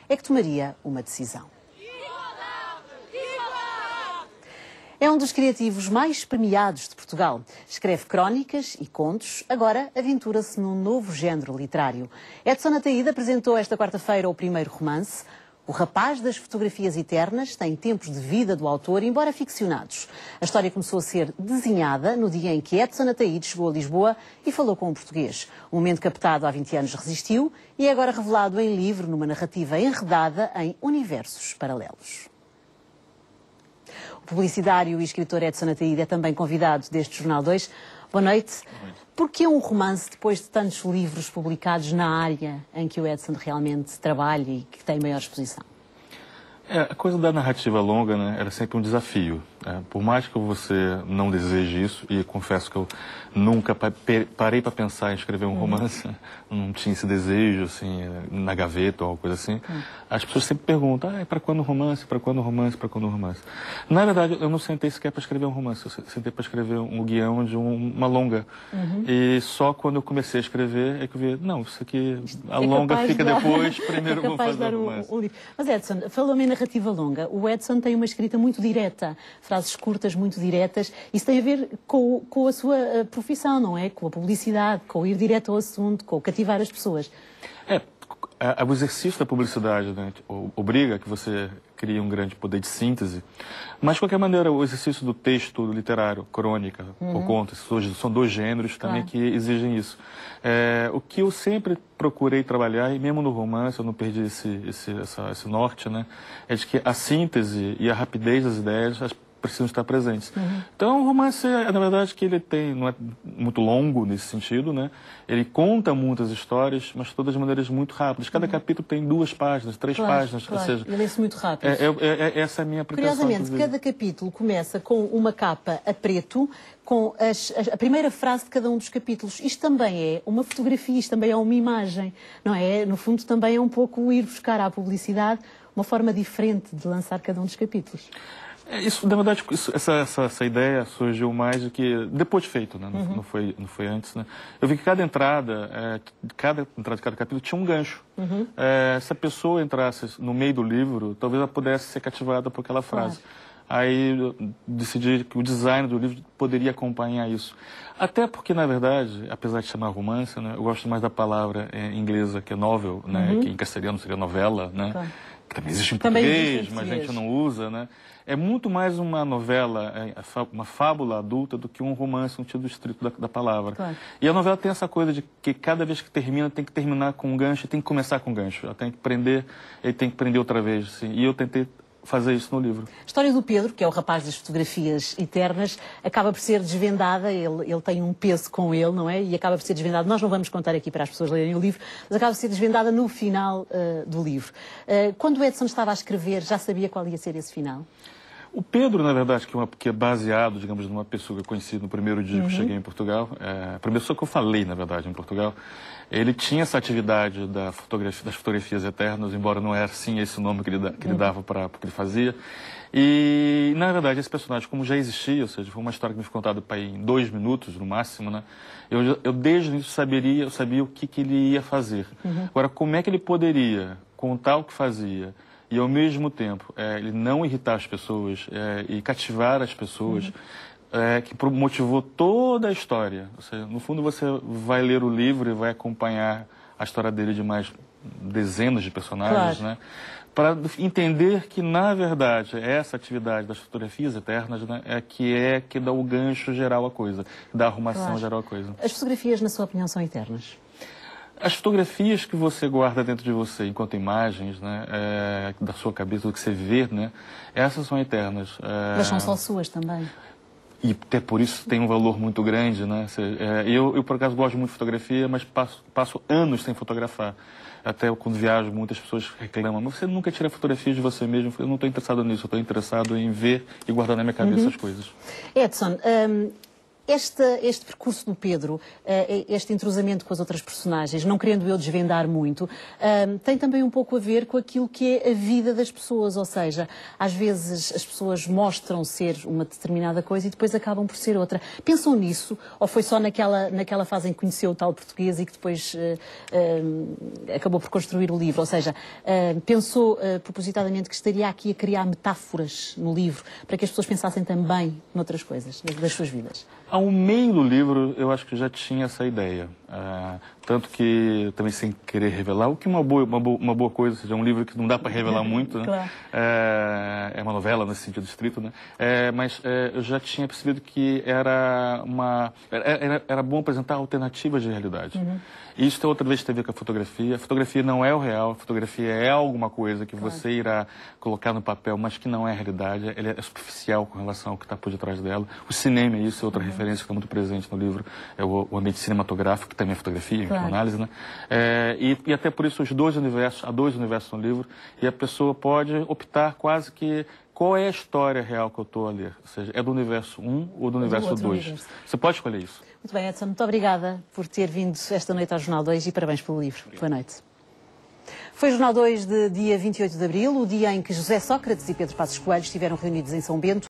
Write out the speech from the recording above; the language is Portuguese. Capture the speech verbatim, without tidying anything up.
é que tomaria uma decisão. É um dos criativos mais premiados de Portugal. Escreve crónicas e contos, agora aventura-se num novo género literário. Edson Ataíde apresentou esta quarta-feira o primeiro romance. O Rapaz das Fotografias Eternas tem tempos de vida do autor, embora ficcionados. A história começou a ser desenhada no dia em que Edson Ataíde chegou a Lisboa e falou com um português. O momento captado há vinte anos resistiu e é agora revelado em livro numa narrativa enredada em universos paralelos. O publicitário e escritor Edson Ataíde é também convidado deste Jornal dois. Boa noite. Boa noite. Porquê um romance depois de tantos livros publicados na área em que o Edson realmente trabalha e que tem maior exposição? É, a coisa da narrativa longa, né, era sempre um desafio. É, por mais que você não deseje isso, e confesso que eu nunca parei para pensar em escrever um uhum. romance, não tinha esse desejo assim, na gaveta ou alguma coisa assim, uhum. as pessoas sempre perguntam, ah, é para quando romance, para quando romance, para quando romance. Na verdade, eu não sentei sequer para escrever um romance, eu sentei para escrever um guião de um, uma longa. Uhum. E só quando eu comecei a escrever é que eu vi, não, isso aqui, a é longa fica de dar... depois, primeiro é vou fazer o romance. Um, um livro. Mas Edson, falou-me em narrativa longa, o Edson tem uma escrita muito direta, frases curtas, muito diretas. Isso tem a ver com, com a sua profissão, não é? Com a publicidade, com o ir direto ao assunto, com o cativar as pessoas. É, a, o exercício da publicidade, né, obriga que você crie um grande poder de síntese, mas, de qualquer maneira, o exercício do texto literário, crônica, uhum. ou contos, são dois gêneros também claro. que exigem isso. É, o que eu sempre procurei trabalhar, e mesmo no romance, eu não perdi esse, esse, essa, esse norte, né, é de que a síntese e a rapidez das ideias as precisam estar presentes. Uhum. Então, o romance, na verdade, que ele tem, não é muito longo nesse sentido, né? Ele conta muitas histórias, mas todas de maneiras muito rápidas. Cada uhum. capítulo tem duas páginas, três claro, páginas, claro. ou seja... Ele lê-se muito rápido. É, é, é, essa é a minha aplicação. Curiosamente, cada capítulo começa com uma capa a preto, com as, a, a primeira frase de cada um dos capítulos. Isto também é uma fotografia, isto também é uma imagem, não é? No fundo, também é um pouco ir buscar à publicidade uma forma diferente de lançar cada um dos capítulos. É, isso, na verdade, isso, essa, essa, essa ideia surgiu mais do que depois de feito, né? Não, uhum. não, foi, não foi antes, né? Eu vi que cada entrada, é, cada entrada de cada capítulo tinha um gancho. Uhum. É, se a pessoa entrasse no meio do livro, talvez ela pudesse ser cativada por aquela frase. Claro. Aí eu decidi que o design do livro poderia acompanhar isso. Até porque, na verdade, apesar de chamar romance, né, eu gosto mais da palavra é, inglesa, que é novel, né, uhum. que em castelhano seria novela, né? Claro. Que também existe em também português, existe mas a gente não usa, né? É muito mais uma novela, uma fábula adulta do que um romance no sentido estrito da, da palavra. Claro. E a novela tem essa coisa de que cada vez que termina tem que terminar com um gancho e tem que começar com um gancho. Ela tem que prender, ele tem que prender outra vez. Assim. E eu tentei fazer isso no livro. A história do Pedro, que é o rapaz das fotografias eternas, acaba por ser desvendada, ele, ele tem um peso com ele, não é? E acaba por ser desvendada, nós não vamos contar aqui para as pessoas lerem o livro, mas acaba por ser desvendada no final uh, do livro. Uh, quando o Edson estava a escrever, já sabia qual ia ser esse final? O Pedro, na verdade, que é, uma, que é baseado, digamos, numa pessoa que eu conheci no primeiro dia uhum. que eu cheguei em Portugal, é, a primeira pessoa que eu falei, na verdade, em Portugal, ele tinha essa atividade da fotografia, das fotografias eternas, embora não era assim esse nome que ele, da, que ele dava para o que ele fazia. E, na verdade, esse personagem, como já existia, ou seja, foi uma história que me foi contada para em dois minutos, no máximo, né? Eu, eu desde o início saberia, eu sabia o que, que ele ia fazer. Uhum. Agora, como é que ele poderia contar o que fazia e, ao mesmo tempo, é, ele não irritar as pessoas é, e cativar as pessoas, uhum. é, que motivou toda a história. Ou seja, no fundo, você vai ler o livro e vai acompanhar a história dele de mais dezenas de personagens, claro. né? Para entender que, na verdade, essa atividade das fotografias eternas, né, é que é que dá o gancho geral à coisa, que dá a arrumação claro. geral à coisa. As fotografias, na sua opinião, são eternas? As fotografias que você guarda dentro de você, enquanto imagens, né, é, da sua cabeça, do que você vê, né, essas são eternas. É... Mas são só suas também. E até por isso tem um valor muito grande, né? Eu, eu por acaso, gosto muito de fotografia, mas passo, passo anos sem fotografar. Até quando viajo, muitas pessoas reclamam, mas você nunca tira fotografias de você mesmo? Eu não estou interessado nisso, eu estou interessado em ver e guardar na minha cabeça uhum. as coisas. Edson, um, Este, este percurso do Pedro, este entrosamento com as outras personagens, não querendo eu desvendar muito, tem também um pouco a ver com aquilo que é a vida das pessoas, ou seja, às vezes as pessoas mostram ser uma determinada coisa e depois acabam por ser outra. Pensam nisso? Ou foi só naquela, naquela fase em que conheceu o tal português e que depois uh, uh, acabou por construir o livro? Ou seja, uh, pensou uh, propositadamente que estaria aqui a criar metáforas no livro para que as pessoas pensassem também noutras coisas, das suas vidas? Ao meio do livro, eu acho que já tinha essa ideia. Uh, tanto que, também sem querer revelar, o que é uma boa, uma boa, uma boa coisa, ou seja, é um livro que não dá para revelar muito, né? Claro. Uh, é uma novela nesse sentido estrito, né? Uh, mas uh, eu já tinha percebido que era, uma, era, era bom apresentar alternativas de realidade. Uhum. E isso outra vez tem a ver com a fotografia. A fotografia não é o real, a fotografia é alguma coisa que claro. Você irá colocar no papel, mas que não é a realidade, ela é superficial com relação ao que está por detrás dela. O cinema, isso é outra uhum. referência que está muito presente no livro, é o, o ambiente cinematográfico, que também é fotografia, claro. Análise, né? É, e, e até por isso os dois universos, há dois universos no livro, e a pessoa pode optar quase que qual é a história real que eu estou a ler. Ou seja, é do universo um ou do universo dois. Você pode escolher isso. Muito bem, Edson, muito obrigada por ter vindo esta noite ao Jornal dois e parabéns pelo livro. Obrigado. Boa noite. Foi o Jornal dois de dia vinte e oito de abril, o dia em que José Sócrates e Pedro Passos Coelho estiveram reunidos em São Bento.